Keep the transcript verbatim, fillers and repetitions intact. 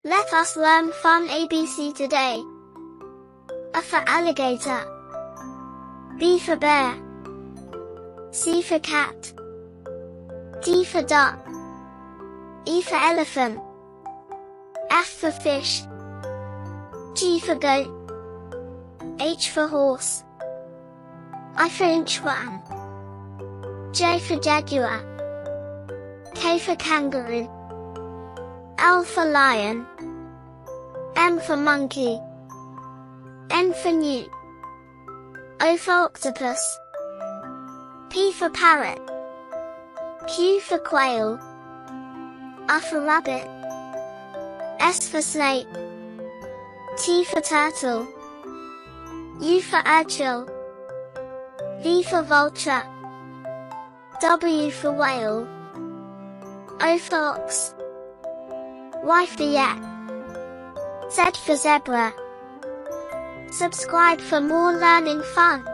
Let us learn fun A B C today. A for alligator. B for bear. C for cat. D for duck. E for elephant. F for fish. G for goat. H for horse. I for inchworm. J for jaguar. K for kangaroo. L for lion. M for monkey. N for newt. O for octopus. P for parrot. Q for quail. R for rabbit. S for snake. T for turtle. U for urchin. V for vulture. W for whale. O for ox. Y for yak. Z for zebra. Subscribe for more learning fun.